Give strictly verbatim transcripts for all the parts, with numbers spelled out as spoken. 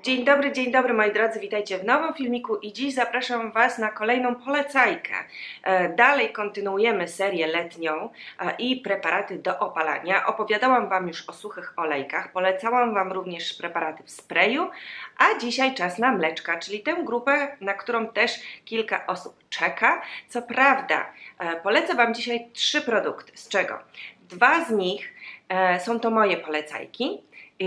Dzień dobry, dzień dobry moi drodzy, witajcie w nowym filmiku i dziś zapraszam Was na kolejną polecajkę. Dalej kontynuujemy serię letnią i preparaty do opalania. Opowiadałam Wam już o suchych olejkach, polecałam Wam również preparaty w sprayu, a dzisiaj czas na mleczka, czyli tę grupę, na którą też kilka osób czeka. Co prawda polecę Wam dzisiaj trzy produkty, z czego dwa z nich są to moje polecajki,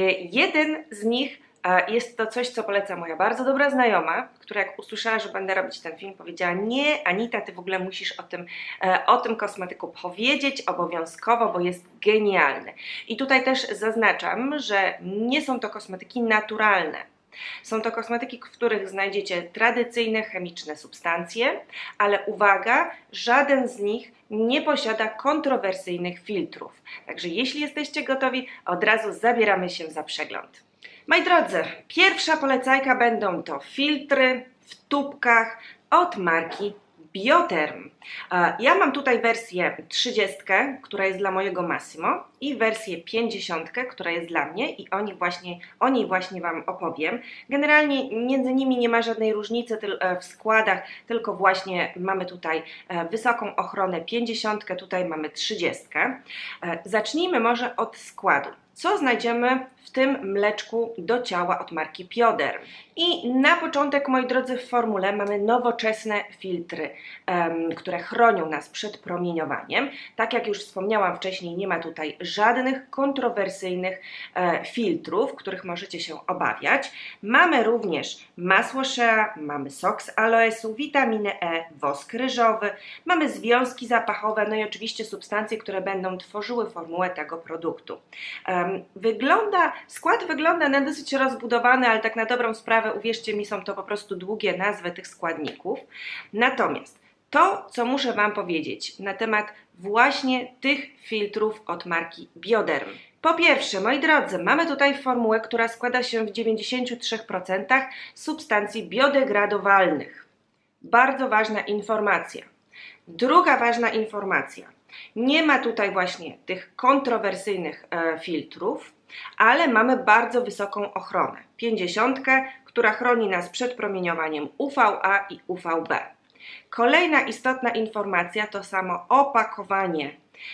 jeden z nich jest to coś, co poleca moja bardzo dobra znajoma, która jak usłyszała, że będę robić ten film, powiedziała: nie, Anita, ty w ogóle musisz o tym, o tym kosmetyku powiedzieć obowiązkowo, bo jest genialny. I tutaj też zaznaczam, że nie są to kosmetyki naturalne. Są to kosmetyki, w których znajdziecie tradycyjne chemiczne substancje, ale uwaga, żaden z nich nie posiada kontrowersyjnych filtrów. Także jeśli jesteście gotowi, od razu zabieramy się za przegląd. Moi drodzy, pierwsza polecajka będą to filtry w tubkach od marki Bioterm. Ja mam tutaj wersję trzydziestkę, która jest dla mojego Massimo, i wersję pięćdziesiątkę, która jest dla mnie, i o niej właśnie, o niej właśnie Wam opowiem. Generalnie między nimi nie ma żadnej różnicy w składach, tylko właśnie mamy tutaj wysoką ochronę pięćdziesiątkę, tutaj mamy trzydziestkę. Zacznijmy może od składu. Co znajdziemy w tym mleczku do ciała od marki Bioderm? I na początek, moi drodzy, w formule mamy nowoczesne filtry, um, które chronią nas przed promieniowaniem. Tak jak już wspomniałam wcześniej, nie ma tutaj żadnych kontrowersyjnych e, filtrów, których możecie się obawiać. Mamy również masło shea, mamy sok z aloesu, witaminę E, wosk ryżowy, mamy związki zapachowe, no i oczywiście substancje, które będą tworzyły formułę tego produktu. Um, wygląda, skład wygląda na dosyć rozbudowany, ale tak na dobrą sprawę, uwierzcie mi, są to po prostu długie nazwy tych składników. Natomiast to, co muszę Wam powiedzieć na temat właśnie tych filtrów od marki Bioderm. Po pierwsze, moi drodzy, mamy tutaj formułę, która składa się w dziewięćdziesięciu trzech procentach substancji biodegradowalnych. Bardzo ważna informacja. Druga ważna informacja. Nie ma tutaj właśnie tych kontrowersyjnych e, filtrów, ale mamy bardzo wysoką ochronę. pięćdziesiątkę, która chroni nas przed promieniowaniem U V A i U V B. Kolejna istotna informacja to samo opakowanie.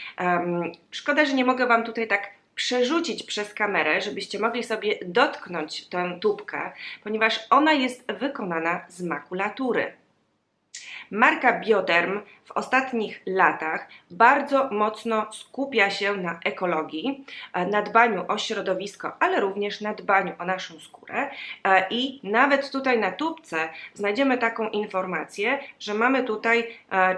Um, szkoda, że nie mogę Wam tutaj tak przerzucić przez kamerę, żebyście mogli sobie dotknąć tę tubkę, ponieważ ona jest wykonana z makulatury. Marka Bioderm w ostatnich latach bardzo mocno skupia się na ekologii, na dbaniu o środowisko, ale również na dbaniu o naszą skórę, i nawet tutaj na tubce znajdziemy taką informację, że mamy tutaj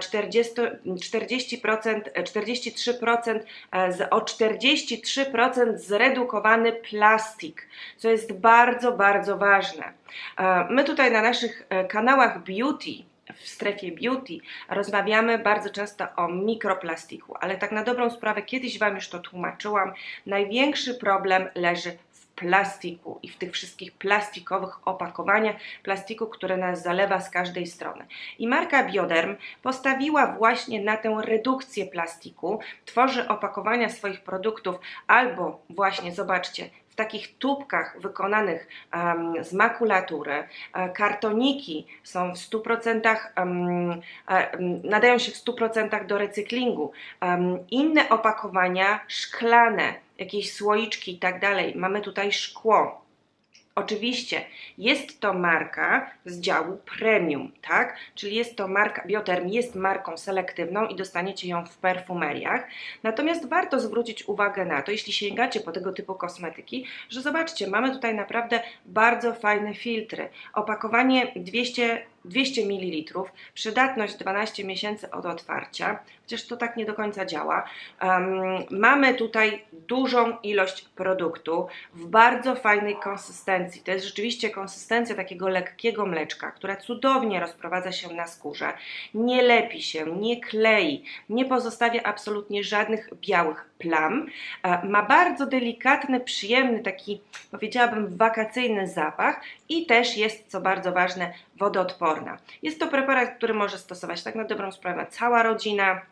czterdzieści procent, czterdzieści trzy procent, o czterdzieści trzy procent zredukowany plastik, co jest bardzo, bardzo ważne. My tutaj na naszych kanałach beauty, w strefie beauty, rozmawiamy bardzo często o mikroplastiku, ale tak na dobrą sprawę, kiedyś Wam już to tłumaczyłam, największy problem leży w plastiku i w tych wszystkich plastikowych opakowaniach, plastiku, które nas zalewa z każdej strony. I marka Bioderm postawiła właśnie na tę redukcję plastiku, tworzy opakowania swoich produktów albo właśnie, zobaczcie, w takich tubkach wykonanych um, z makulatury. Kartoniki są w stu procentach, um, um, nadają się w stu procentach do recyklingu. Um, inne opakowania szklane, jakieś słoiczki i tak dalej. Mamy tutaj szkło. Oczywiście jest to marka z działu premium, tak? Czyli jest to marka, Bioderm jest marką selektywną i dostaniecie ją w perfumeriach. Natomiast warto zwrócić uwagę na to, jeśli sięgacie po tego typu kosmetyki, że zobaczcie, mamy tutaj naprawdę bardzo fajne filtry. Opakowanie dwieście mililitrów, przydatność dwanaście miesięcy od otwarcia, chociaż to tak nie do końca działa. Um, mamy tutaj dużą ilość produktu w bardzo fajnej konsystencji. To jest rzeczywiście konsystencja takiego lekkiego mleczka, która cudownie rozprowadza się na skórze, nie lepi się, nie klei, nie pozostawia absolutnie żadnych białych plam. Ma bardzo delikatny, przyjemny, taki, powiedziałabym, wakacyjny zapach i też jest, co bardzo ważne, wodoodporna. Jest to preparat, który może stosować tak na dobrą sprawę cała rodzina.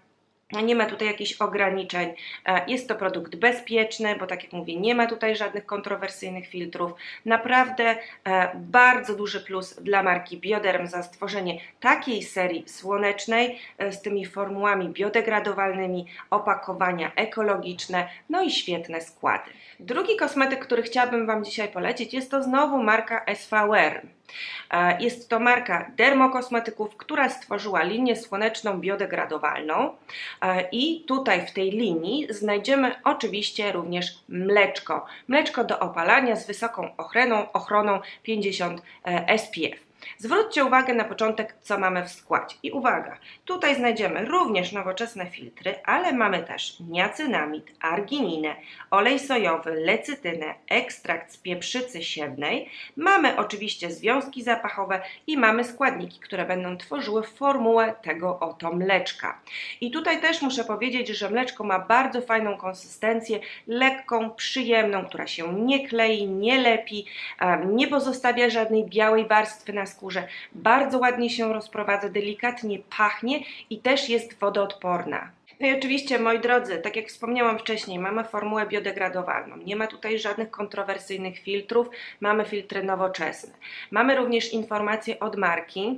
Nie ma tutaj jakichś ograniczeń, jest to produkt bezpieczny, bo tak jak mówię, nie ma tutaj żadnych kontrowersyjnych filtrów. Naprawdę bardzo duży plus dla marki Bioderm za stworzenie takiej serii słonecznej z tymi formułami biodegradowalnymi, opakowania ekologiczne, no i świetne składy. Drugi kosmetyk, który chciałabym Wam dzisiaj polecić, jest to znowu marka S V R. Jest to marka dermokosmetyków, która stworzyła linię słoneczną biodegradowalną i tutaj w tej linii znajdziemy oczywiście również mleczko. Mleczko do opalania z wysoką ochroną, ochroną pięćdziesiąt S P F. Zwróćcie uwagę na początek, co mamy w składzie. I uwaga, tutaj znajdziemy również nowoczesne filtry, ale mamy też niacynamid, argininę, olej sojowy, lecytynę, ekstrakt z pieprzycy siewnej. Mamy oczywiście związki zapachowe i mamy składniki, które będą tworzyły formułę tego oto mleczka. I tutaj też muszę powiedzieć, że mleczko ma bardzo fajną konsystencję, lekką, przyjemną, która się nie klei, nie lepi, nie pozostawia żadnej białej warstwy na skórze, bardzo ładnie się rozprowadza, delikatnie pachnie i też jest wodoodporna. No i oczywiście, moi drodzy, tak jak wspomniałam wcześniej, mamy formułę biodegradowalną, nie ma tutaj żadnych kontrowersyjnych filtrów, mamy filtry nowoczesne. Mamy również informację od marki,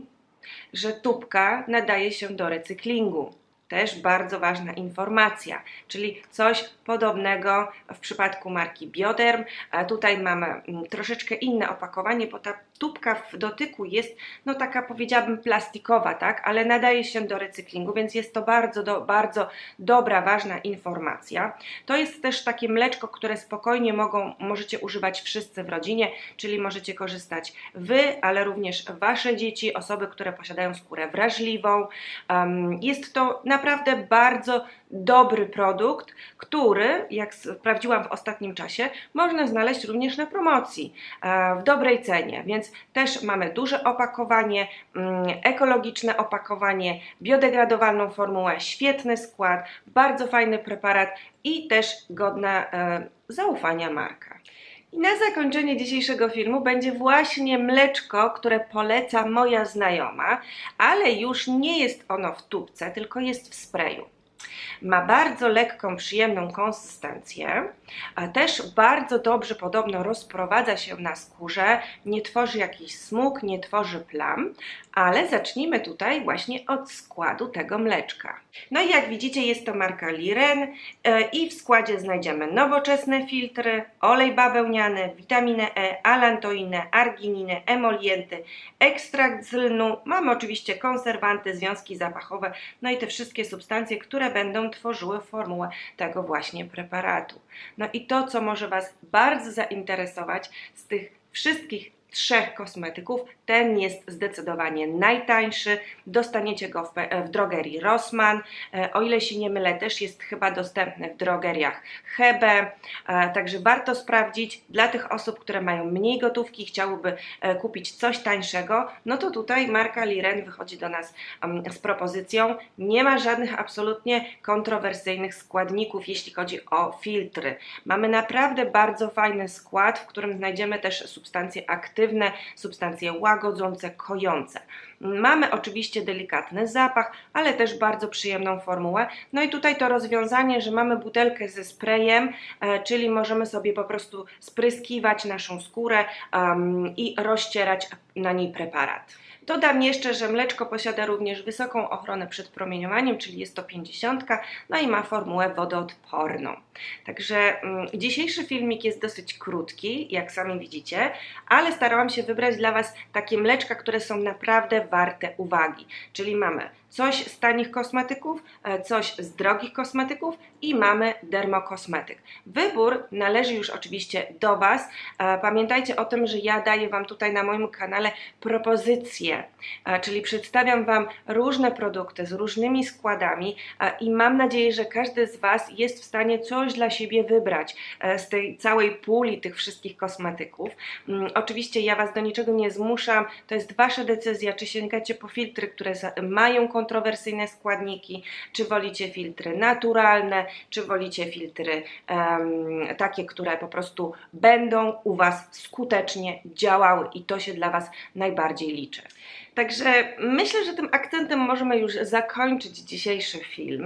że tubka nadaje się do recyklingu. Też bardzo ważna informacja, czyli coś podobnego w przypadku marki Bioderm. A tutaj mamy troszeczkę inne opakowanie, bo ta tubka w dotyku jest, no taka powiedziałabym plastikowa, tak, ale nadaje się do recyklingu, więc jest to bardzo, do, bardzo dobra, ważna informacja. To jest też takie mleczko, które spokojnie mogą, możecie używać wszyscy w rodzinie, czyli możecie korzystać Wy, ale również Wasze dzieci, osoby, które posiadają skórę wrażliwą. Um, jest to naprawdę bardzo dobry produkt, który, jak sprawdziłam w ostatnim czasie, można znaleźć również na promocji w dobrej cenie, więc też mamy duże opakowanie, ekologiczne opakowanie, biodegradowalną formułę, świetny skład, bardzo fajny preparat i też godna zaufania marka. I na zakończenie dzisiejszego filmu będzie właśnie mleczko, które poleca moja znajoma, ale już nie jest ono w tubce, tylko jest w sprayu. Ma bardzo lekką, przyjemną konsystencję, a też bardzo dobrze podobno rozprowadza się na skórze, nie tworzy jakichś smug, nie tworzy plam, ale zacznijmy tutaj właśnie od składu tego mleczka. No i jak widzicie, jest to marka Liren i w składzie znajdziemy nowoczesne filtry, olej bawełniany, witaminę E, alantoinę, argininę, emolienty, ekstrakt z lnu, mamy oczywiście konserwanty, związki zapachowe, no i te wszystkie substancje, które będą tworzyły formułę tego właśnie preparatu. No i to, co może Was bardzo zainteresować z tych wszystkich trzech kosmetyków, ten jest zdecydowanie najtańszy, dostaniecie go w, w drogerii Rossmann, o ile się nie mylę, też jest chyba dostępny w drogeriach Hebe, także warto sprawdzić. Dla tych osób, które mają mniej gotówki, chciałyby kupić coś tańszego, no to tutaj marka Liren wychodzi do nas z propozycją. Nie ma żadnych absolutnie kontrowersyjnych składników, jeśli chodzi o filtry. Mamy naprawdę bardzo fajny skład, w którym znajdziemy też substancje aktywne, substancje łagodzące, kojące. Mamy oczywiście delikatny zapach, ale też bardzo przyjemną formułę. No i tutaj to rozwiązanie, że mamy butelkę ze sprayem, e, czyli możemy sobie po prostu spryskiwać naszą skórę um, i rozcierać na niej preparat. Dodam jeszcze, że mleczko posiada również wysoką ochronę przed promieniowaniem, czyli jest to pięćdziesiątka, no i ma formułę wodoodporną. Także mm, dzisiejszy filmik jest dosyć krótki, jak sami widzicie, ale starałam się wybrać dla Was takie mleczka, które są naprawdę warte uwagi. Czyli mamy coś z tanich kosmetyków, coś z drogich kosmetyków i mamy dermokosmetyk. Wybór należy już oczywiście do Was. Pamiętajcie o tym, że ja daję Wam tutaj na moim kanale propozycje, czyli przedstawiam Wam różne produkty z różnymi składami i mam nadzieję, że każdy z Was jest w stanie coś dla siebie wybrać z tej całej puli tych wszystkich kosmetyków. Oczywiście ja Was do niczego nie zmuszam, to jest Wasza decyzja, czy sięgacie po filtry, które mają kontrowersyjne składniki, czy wolicie filtry naturalne, czy wolicie filtry um, takie, które po prostu będą u Was skutecznie działały i to się dla Was najbardziej liczy. Także myślę, że tym akcentem możemy już zakończyć dzisiejszy film.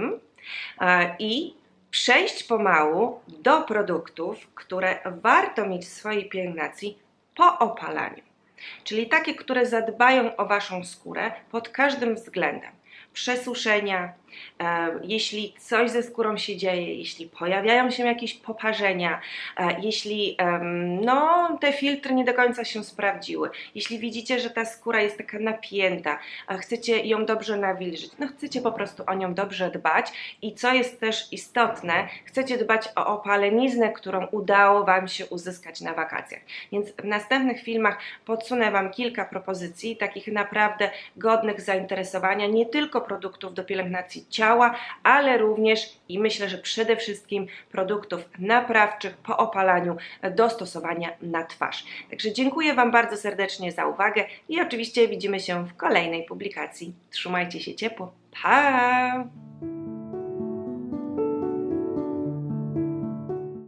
i przejść pomału do produktów, które warto mieć w swojej pielęgnacji po opalaniu. Czyli takie, które zadbają o Waszą skórę pod każdym względem. Przesuszenia, e, jeśli coś ze skórą się dzieje, jeśli pojawiają się jakieś poparzenia, e, jeśli e, no, te filtry nie do końca się sprawdziły, jeśli widzicie, że ta skóra jest taka napięta, e, chcecie ją dobrze nawilżyć, no chcecie po prostu o nią dobrze dbać i co jest też istotne, chcecie dbać o opaleniznę, którą udało Wam się uzyskać na wakacjach. Więc w następnych filmach podsunę Wam kilka propozycji, takich naprawdę godnych zainteresowania, nie tylko produktów do pielęgnacji ciała, ale również i myślę, że przede wszystkim produktów naprawczych po opalaniu do stosowania na twarz. Także dziękuję Wam bardzo serdecznie za uwagę i oczywiście widzimy się w kolejnej publikacji. Trzymajcie się ciepło. Pa!